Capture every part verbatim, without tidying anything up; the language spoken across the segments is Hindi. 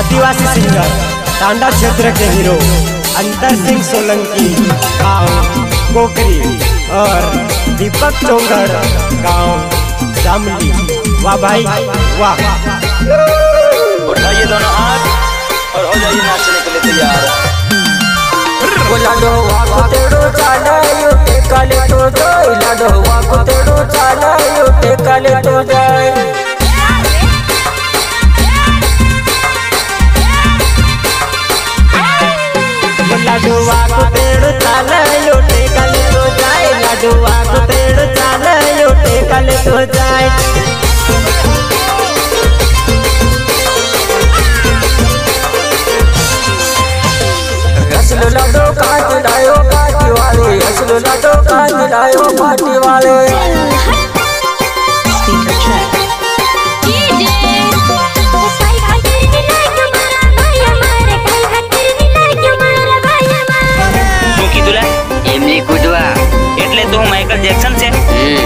आदिवासी सिंगर टांडा क्षेत्र के हीरो अंतर सिंह सोलंकी गांव कोकरी और दीपक चोंगर गांव जामली। वाह भाई वाह। उठाइए दोनों हाथ और हो जाइए नाचने के लिए तैयार। लाडो वाको तेड़ो चाला यो टेकाले तो जाए, लाडो वाको तेड़ो चाला यो टेकाले तो जाए। लाडो वाको तेड़ो चाला यो टेकाले तो जाए, लाडो वाको तेड़ो चाला यो टेकाले तो जाए। असलो लाडो काट लायो पार्टी वाले, असलो लाडो काट लायो पार्टी वाले। મૂકી તુલા એમની કૂદવા એટલે તો માઇકલ જેક્સન છે।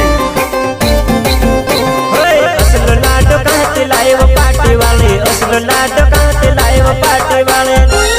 असलो लाडो काट लायो पार्टी वाले, असलो लाडो काट लायो पार्टी वाले।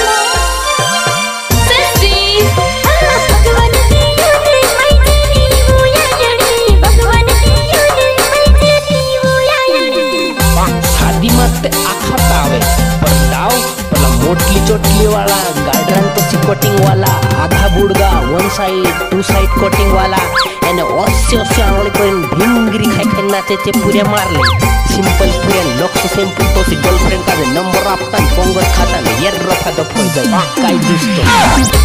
मोटली चोटली वाला गार्डन को कोटिंग वाला आधा बुड़गा one side two side coating वाला एने ओसे ओसे आंगली कोइन भिंगरी खाई खाई नाचे चे पूरे मार ले। सिंपल पूरे लोक तो सिंपल तो सी गर्लफ्रेंड का नंबर आपता पोंगल खाता ले ये रफा दो फोई जाए काई दोस्तों।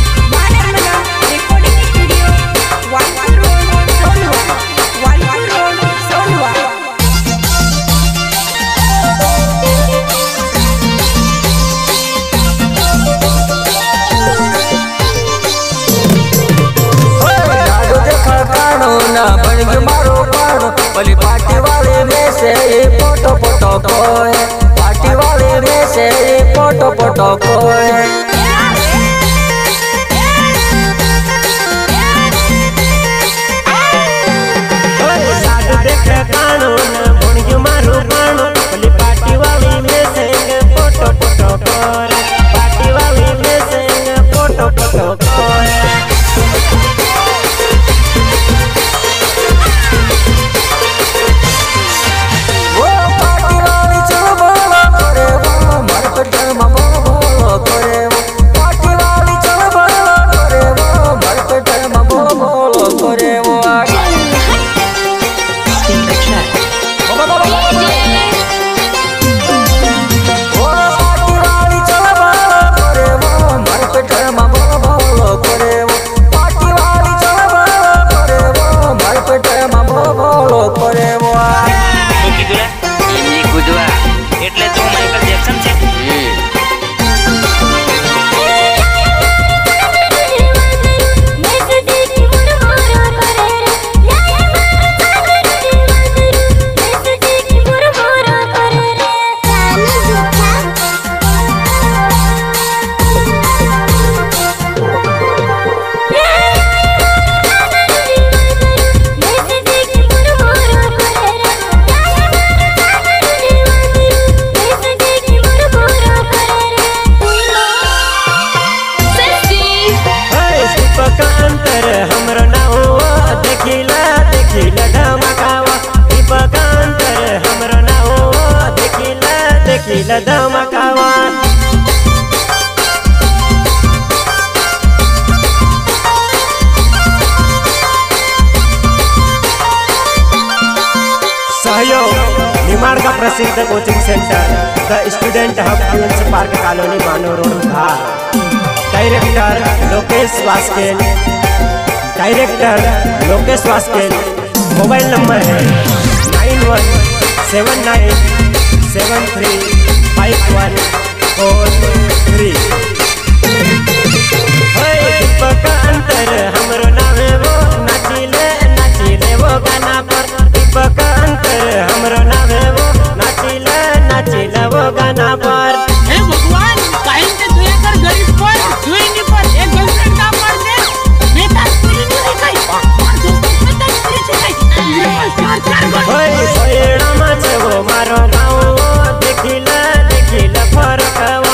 पली पार्टी वाले में से फोटो फोटो कोई, पार्टी वाले में से फोटो फोटो कोई। लाडो देखे कानून बुणगी मारू कानून, पली पार्टी वाले में से फोटो फोटो कोई, पार्टी वाले में से फोटो फोटो कोई। सहयोग निमाड़ का प्रसिद्ध coaching centre the Student Hub Queens Park Colony मानो road Dhar. Director Lokesh Vaskel, director Lokesh Vaskel. Mobile number है nine one seven nine seven three five one four three. Deepak अंतर हमरो नामे वो नाचिले नाचिले वो गाना पर। दीपक अंतर हमरो नामे वो नाचिले नाचिले वो गाना पर। हे भगवान काहे से दया कर गरीब पर जोई नहीं पर एक गर्लफ्रेंड का मार दे बेटा पूरी नहीं है काई मार दो बेटा पूरी से काई चार चार होय सोयड़ा माचे वो मारो गाँव देखिला देखिला फरकवा।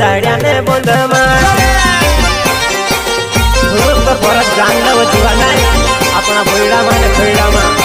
जाड्या ने बंद मार तो परत जानलं जीवाना अपना बैडा मान बैडा मा